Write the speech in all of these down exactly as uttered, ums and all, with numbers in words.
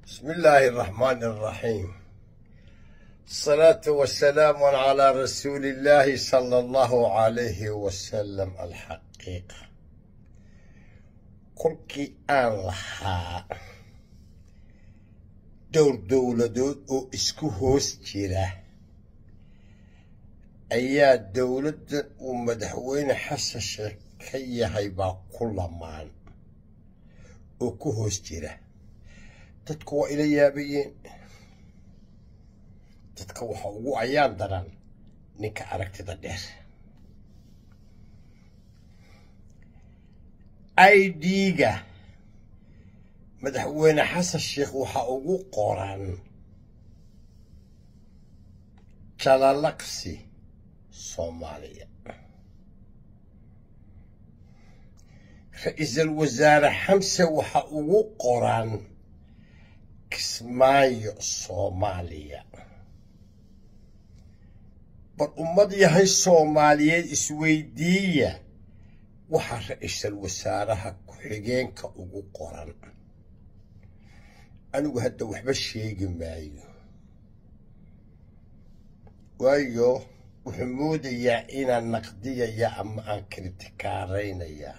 بسم الله الرحمن الرحيم. الصلاة والسلام على رسول الله صلى الله عليه وسلم. الحقيقة كلكي آن لها دور دولة دول أو اسكو هوس جيرة أيا دولة ومدحوين حسش كي هيبا كل مان أو كهوس جيرة تدكو إلى يابيين تدكو حقوق عيان دران نيكا عركت دير أي ديجا مدحوين حس الشيخ وحقوق قران جلالقسي صوماليا رئيس الوزراء حمسة وحقوق قران كسماي صوماليا بل أمضي هاي صوماليا إسويدية وحا رئيس الوزراء كحيجين كأوغو قران أنو هدا وحبا الشيء مايو وايو وحمود يا إنا النقدية يا أما أن كريتكارين يا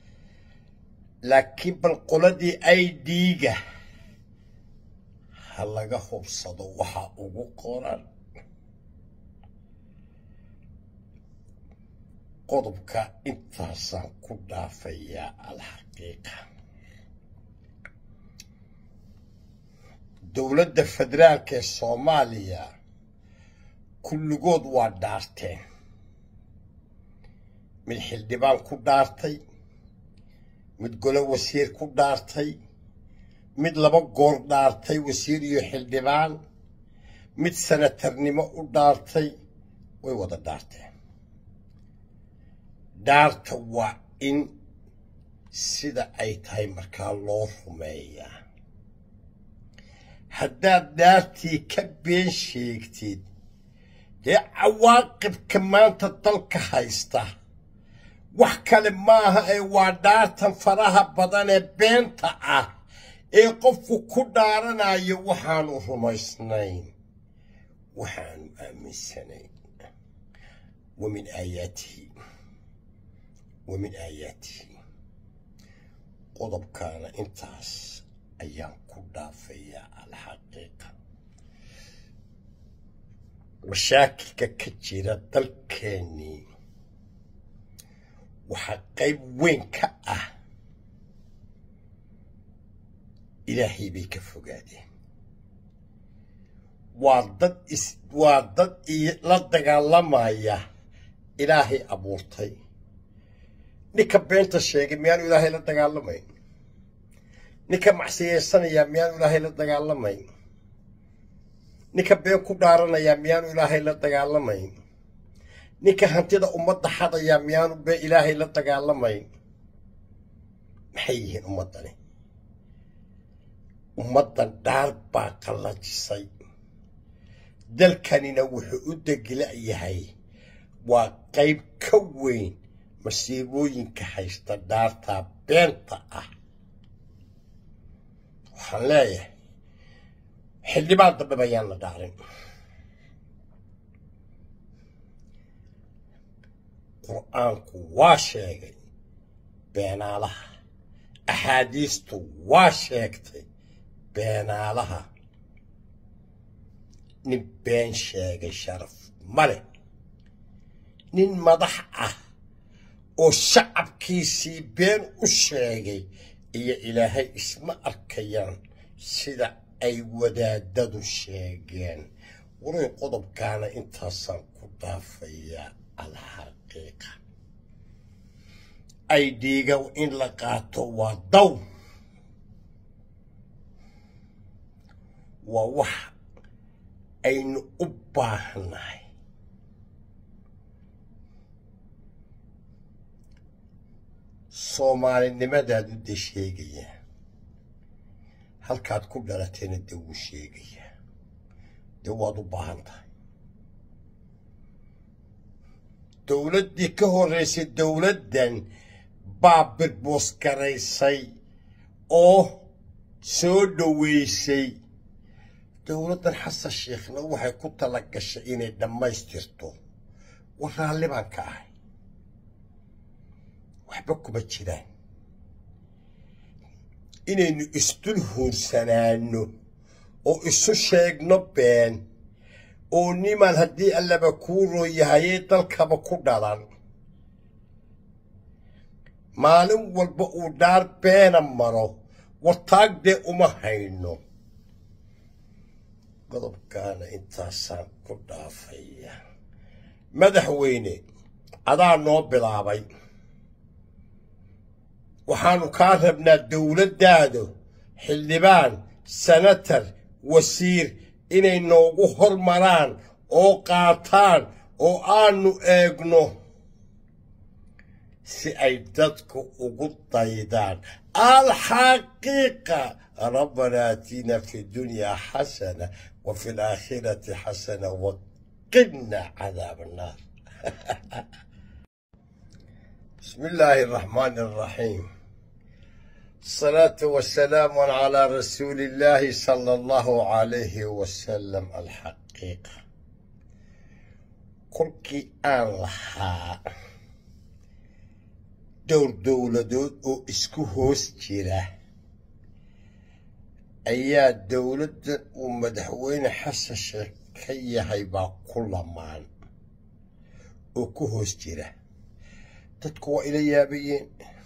لكن بالقلدي أي ديجة هلغا خبصدو وحا اوغو قران قضبكا انتاسان كدافيا الحقيقة دولة فدرالك الصومالية كل قود وادارتين من حلدبان كدارتي متقول وسير كدارتي mid laba goor dhaartay wasiir iyo xildhibaan mid sanatarnimo u dhaartay way wada dhaarteen dhaarta waa in sida ay tahay markaa loo rumeeyaa haddaad dhaartii ka been sheegtid dee cawaaqibka maanta dalka haysta wax kale maaha ee waa dhaartan faraha badan ee beenta ah ee qofku ku dhaaranayo waxaanu rumaysnayn waxaanu aaminsanayn ومن آياته ومن آياته قضب كان انتاس أيام كدافية الحقيقة مشاكل كتيرة تلكني وحقيب وين كأه إلهي بيك فوقادي وضد إس وضد لدق لما يا إلهي أبورتي نكبنت الشيء ميان إلهي لدق لما نكب معسية السنة يا ميان إلهي لدق لما نكبين كدارنا يا ميان إلهي لدق لما نكهنتي أمة حدا يا ميان بإلهي لدق لما محيين أمتني ummadan dhaar baa qallajisay dalkanina wuxuu u deglayahay waa qayb ka weyn masiibooyinka haysta dhaarta beenta ah waxaan leeyahay xildhibaan dambe bayaan la dhaarin qur'aanku waa sheegay beenaalaha axaadiistu waa sheegtay beenaalaha nin been sheegay sharaf male nin madax ah oo shacabkiisii been u sheegay iyo ilaahay isma arkayaan sida ay wadaadadu sheegeen waray qodobkaana intaasaan ku dhaafayaa alxaqiiqa ay dhiiga in la qaato waa daw waa wax aynu u baahannahay soomaalinimadaad u de sheegayaa halkaad ku dhalatayna de wuu sheegayaa dee waad u baahan tahay dowladdii ka horraysay dowladdan baa birboos garaysay oo soo dhaweysay dowladdan xasan sheekhna waxay ku tala gashay inay dhammaystirto war raalli baan ka ahay waxba kuma jiraan inaynu isdul huursanaano oo isu sheegno been oo niman haddii allaba kuu rooyahayee dalkaba ku dhalan maalin walba uu dhaar beena maro wartaagdee uma hayno qodobkaana intaasaan ku dhaafaya madaxweyne adaa noo bilaabay waxaanu kaa rabnaa dowladdaadu xildhibaan senatar wasiir inay noogu hormaraan oo qaataan oo aanu eegno si ay dadku ugu daydaan alxaqiiqa ربنا آتنا في الدنيا حسنة وفي الآخرة حسنة وقنا عذاب النار بسم الله الرحمن الرحيم الصلاة والسلام على رسول الله صلى الله عليه وسلم الحقيقة كلكي آن لها دور دولة دود أو اسكو هوس جيره أيها الدولة ومدحوين حسن كي هيبا كل مان وكوهوس جيره تتكو إليا بيين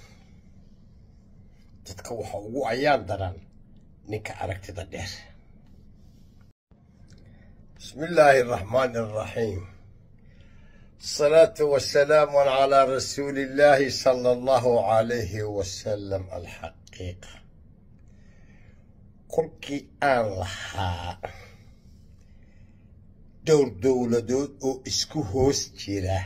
تتكو حقو عيان دران نيكا أركت دير بسم الله الرحمن الرحيم الصلاة والسلام على رسول الله صلى الله عليه وسلم الحقيقة كلكي آن لها دور دولة دود أو اسكو هوس جيره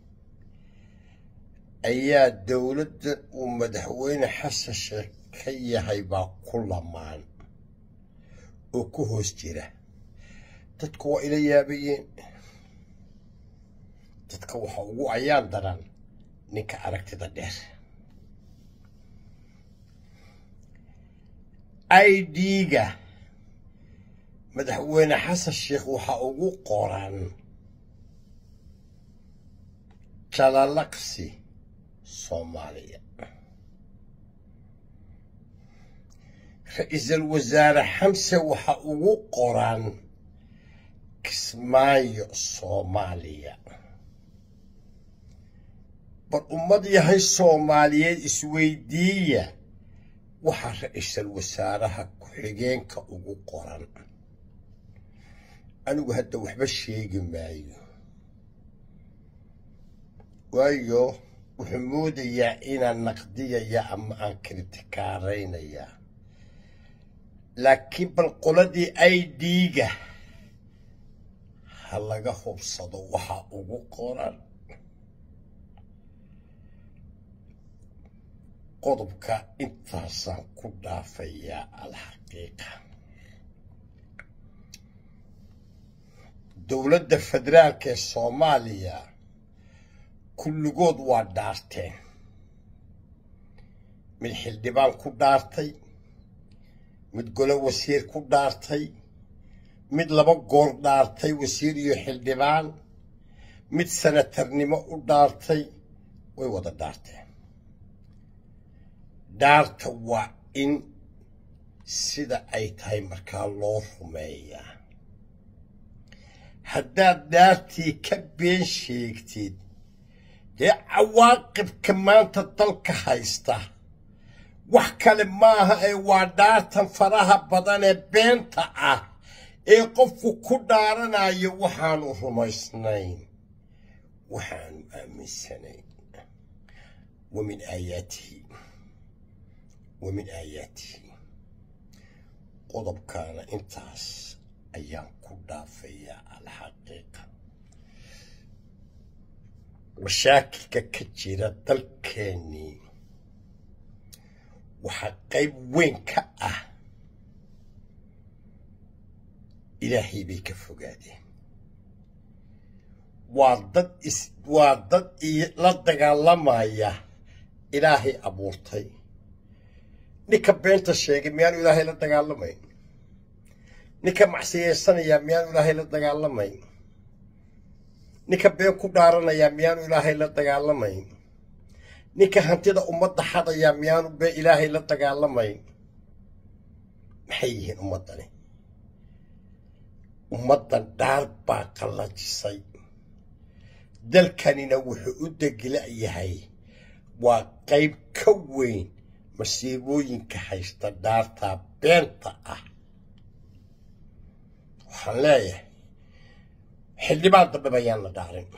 أيها الدولة ومدحوين حسن كي هيبا كل مان وكوهوس جيره تتكو إليا بيين تتكو حقو عيان دران نيكا أركت دير أي ديجا مدحوين حسن الشيخ وحقوقو قران جلالقسي صوماليا رئيس الوزراء حمسة وحقوقو قران كسمايو صوماليا بل أمضي هاي صوماليا إسويدية waxaa ra-iisul wasaaraha ku-xigeenka ugu qoran anigu hadda waxba sheegi maayo waayo wuxuu moodayaa inaan naqdiyaya ama aan kritikaaraynaya laakiin bal qoladii i d-ga ha laga hubsado waxaa ugu qoran qodobka intaasaan ku dhaafayaa alxaqiiqa dowladda federaalka ee soomaaliya kulligood waa dhaarteen mid xildhibaan ku dhaartay mid gole wasiir ku dhaartay mid laba goor dhaartay wasiir iyo xildhibaan mid senatarnimo u dhaartay way wada dhaarteen dhaarta waa in sida ay tahay markaa loo rumeeyaa haddaad dhaartii ka been sheegtid dee cawaaqibka maanta dalka haysta wax kale maaha ee waa dhaartan faraha badan ee beenta ah ee qofku ku dhaaranayo waxaanu rumaysnayn waxaanu aaminsanayn wamin aayaatihi ومن آياته قضب كان انتاس أيام كلها في الحقيقة مشاكل كتيرة تلكني وحقيب وين كأه إلهي بيك فقادي وضد إس وضد لدق الله مايا إلهي أبورتي ninka beenta sheegay miyaanu ilaahay la dagaalamayn ninka macsiyeysanaya miyaanu ilaahay la dagaalamayn ninka been ku dhaaranaya miyaanu ilaahay la dagaalamayn ninka hantida ummadda xadaya miyaanu be ilaahay la dagaalamayn maxay yihiin ummaddani ummaddan dhaar baa qallajisay dalkanina wuxuu u degila yahay waa qayb ka weyn masiibooyinka haysta dhaartaa beenta ah waxaan leeyahay xildhibaan dambe bayaan la dhaarin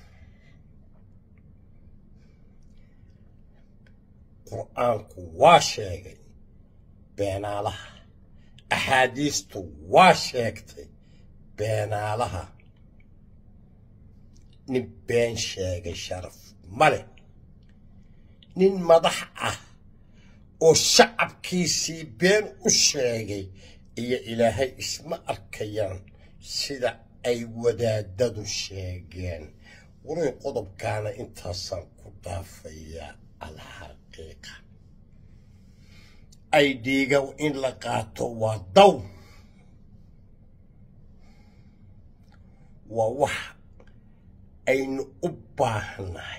qur'aanku waa sheegay beenaalaha axaadiistu waa sheegtay beenaalaha nin been sheegay sharaf ma leh nin madax ah oo shacabkiisii been u sheegay iyo ilaahay isma arkayaan sida ay wadaadadu sheegeen waray qodobkaana intaasaan ku dhaafayaa alxaqiiqa ay dhiiga in la qaato waa daw waa wax aynu u baahannahay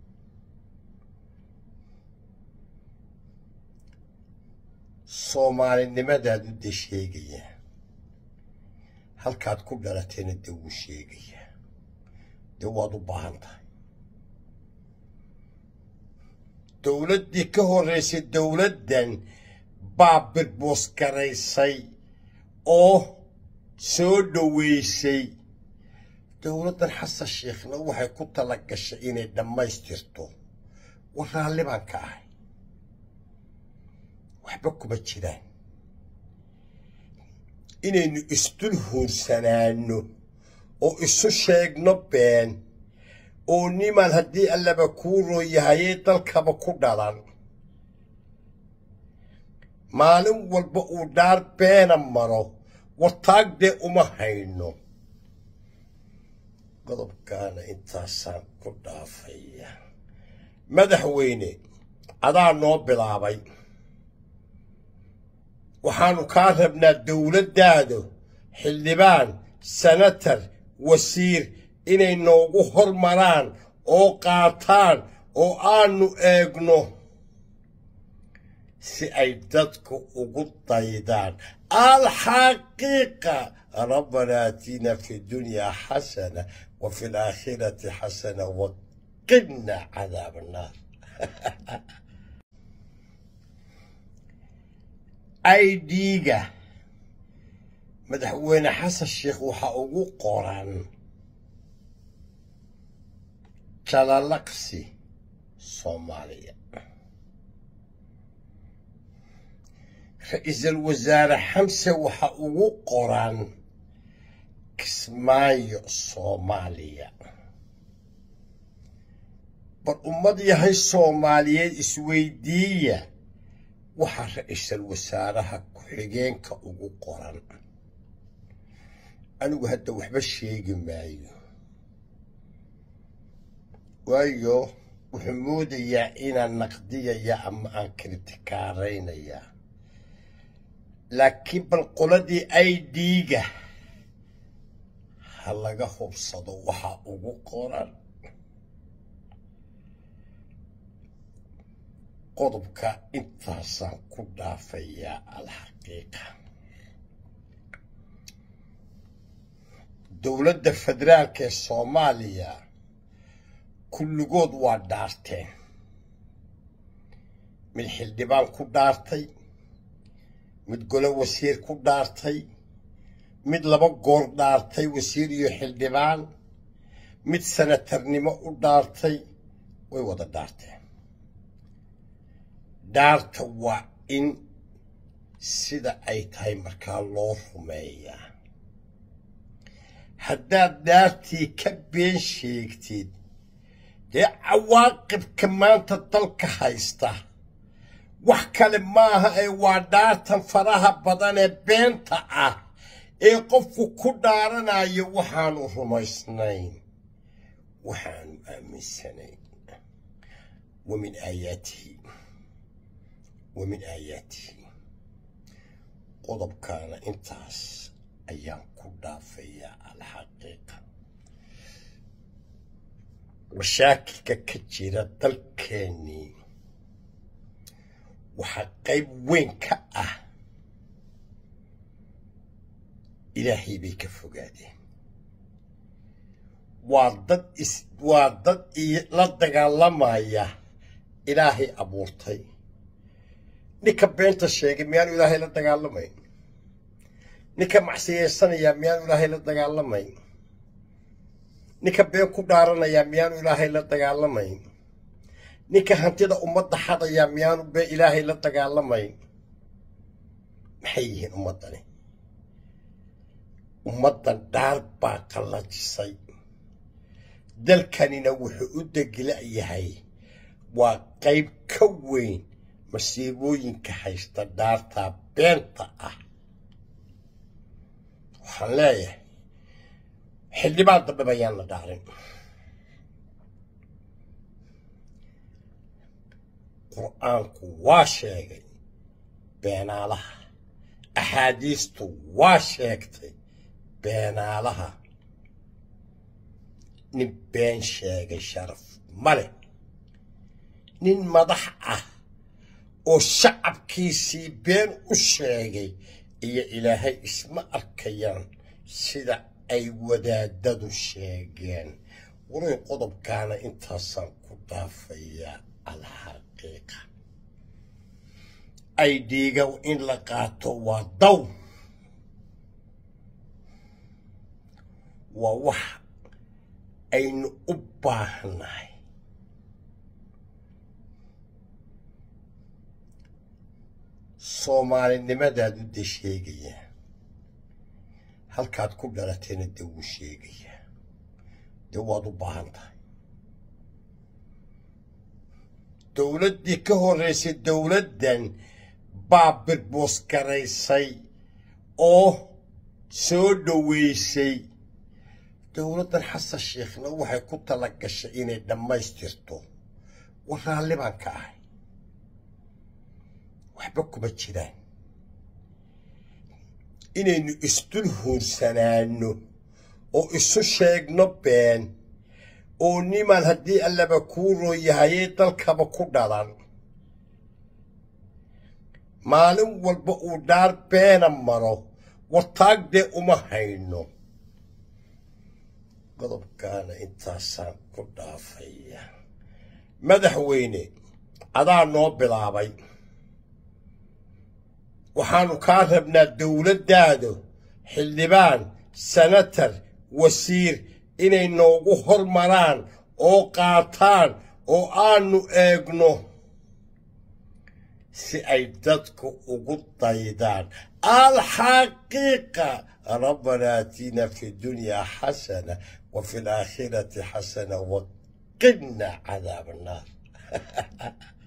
soomaalinimadaad u de sheegayaa halkaad ku dhalatayna de wuu sheegayaa dee waad u baahan tahay dowladdii ka horraysay dowladdan baa birboos garaysay oo soo dhoweysay dowladdan xasan sheekhna waxay ku tala gashay inay dhammaystirto war raalli baan ka ahay waxba kuma jiraan inaynu isdul huursanaano oo isu sheegno been oo nimaan haddii allaba kuu rooyahayee dalkaba ku dhalan maalin walba uu dhaar beena maro wartaag dee uma hayno qodobkaana intaasaan ku dhaafaya madaxweyne adaa noo bilaabay waxaanu kaa rabnaa dowladdaadu xildhibaan senatar wasiir inay noogu hormaraan oo qaataan oo aanu eegno si ay dadku ugu daydaan alxaqiiqa rabbanaa aatina fi dunyaa xasana wa fi laakhirati xasana waqina cadaab annaar ay dhiiga madaxweyne xasan sheekh waxaa ugu qoran jalalaqsi soomaaliya ra-iisul wasaare xamse waxaa ugu qoran kismaayo soomaaliya bal ummad yahay soomaaliyeed isweydiiya waxaa ra-iisul wasaaraha ku-xigeenka ugu qoran anigu hadda waxba sheegi maayo waayo wuxuu moodayaa inaan naqdiyaya ama aan kritikaaraynaya laakiin bal qoladii ay dhiiga ha laga hubsado waxaa ugu qoran qodobka intaasaan ku dhaafayaa alxaqiiqa dowladda federaalka ee soomaaliya kulligood waa dhaarteen mid xildhibaan ku dhaartay mid gole wasiir ku dhaartay mid laba goor dhaartay wasiir iyo xildhibaan mid senatarnimo u dhaartay way wada dhaarteen dhaarta waa in sida ay tahay markaa loo rumeeyaa haddaad dhaartii ka been sheegtid dee cawaaqibka maanta dalka haysta wax kale maaha ee waa dhaartan faraha badan ee beenta ah ee qofku ku dhaaranayo waxaanu rumaysnayn waxaanu aaminsanayn wa min aayaatihi ومن آياته قضب كان انتاس أيام كلها في الحقيقة مشاكل كتيرة تلكني وحقيب وين كأه إلهي بيك فقادي وضد إس وضد إيه لدق الله مايا إلهي أبورتي نيكا بنت الشيء ميان إلهي لدق الله ماي نيكا معسيه السنة يا ميان إلهي لدق الله ماي نيكا بيكو دارنا يا ميان إلهي لدق الله ماي نيكا هنتيدا أمد حدا يا ميان بي إلهي لدق الله ماي محيين أمدني أمدن دار باق الله جسي dalkanina wuxuu u deglayahay waa qayb ka weyn masiibooyinka haysta daarta beenta ah waxaan leeyahay xildhibaan dambe bayaan la dhaarin qur-aanku waa sheegay beenaalaha axaadiistu waa sheegtay beenaalaha nin been sheegay sharaf male nin madax ah oo shacabkiisii been u sheegay iyo ilaahay isma arkayaan sida ay wadaadadu sheegeen waray qodobkaana intaasaan ku dhaafayaa alxaqiiqa ay dhiigow in la qaato waa daw waa wax aynu u baahnahay soomaalinimadaadu de sheegayaa halkaad ku dhalatayna de wuu sheegayaa de waad u baahan tahay dowladdii ka horraysay dowladdan baa birboos garaysay oo soo dhoweysay dowladdan xasan sheekhna waxay ku tala gashay inay dhammaystirto war raalli baan ka ahay waxba kuma jiraan inaynu isdul huursanaano oo isu sheegno been oo niman haddii allaba kuu rooyahayee dalkaba ku dhalan maalin walba uu dhaar beena maro wartaag dee uma hayno qodobkaana intaasaan ku dhaafaya madaxweyne adaa noo bilaabay waxaanu kaa rabnaa dowladdaadu xildhibaan senatar wasiir inay noogu hormaraan oo qaataan oo aanu eegno si ay dadku ugu daydaan alxaqiiqa ربنا آتنا في الدنيا حسنة وفي الآخرة حسنة وقنا عذاب النار